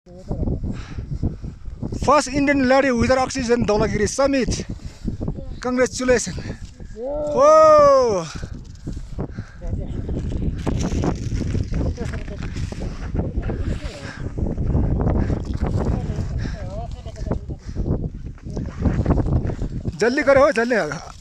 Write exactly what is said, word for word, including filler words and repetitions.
First Indian lady without oxygen, Dhaulagiri summit. Congratulations. Whoa. जल्दी करो जल्दी